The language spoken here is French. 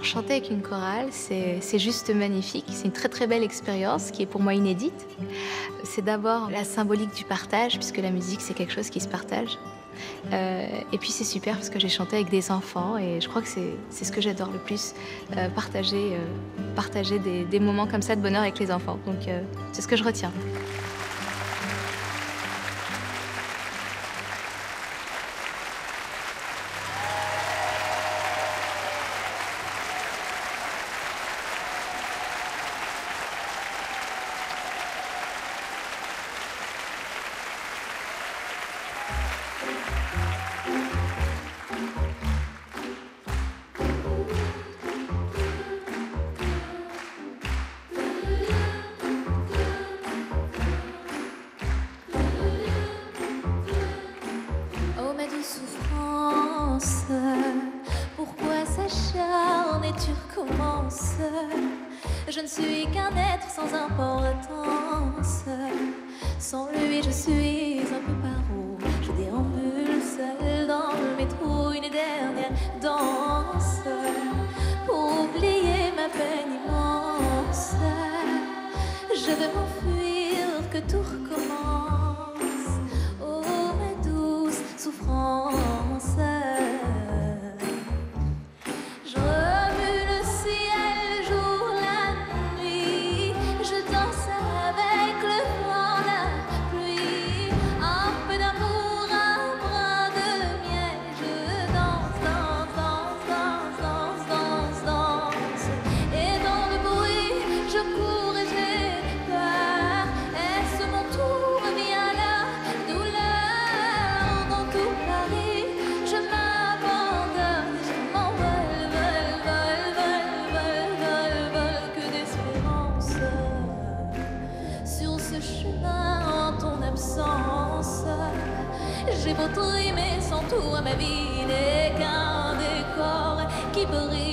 Chanter avec une chorale, c'est juste magnifique. C'est une très très belle expérience qui est pour moi inédite. C'est d'abord la symbolique du partage, puisque la musique c'est quelque chose qui se partage. Et puis c'est super parce que j'ai chanté avec des enfants et je crois que c'est ce que j'adore le plus, partager des moments comme ça de bonheur avec les enfants. Donc c'est ce que je retiens. Oh ma douce souffrance, pourquoi s'acharne et tu recommences? Je ne suis qu'un être sans importance. Sans lui je suis un peu paro. Je déambule seule dans le métro, une dernière danse pour oublier ma peine immense. Je veux m'enfuir, que tout recommence. Oh ma douce souffrance. Je remue le ciel, le jour, la nuit. Je danse avec le vent, la pluie. Un peu d'amour, un brin de miel. Je danse, danse, danse, danse, danse, danse, danse. Et dans le bruit, je cours et j'ai peur. Est-ce mon tour? Bien la douleur. Dans tout Paris, je m'abandonne. Je m'envole, vole, vole, vole, vole, vole, vole. Que d'espérance sur ce chemin en ton absence. J'ai beau trimer sans toi, ma vie n'est qu'un décor qui brille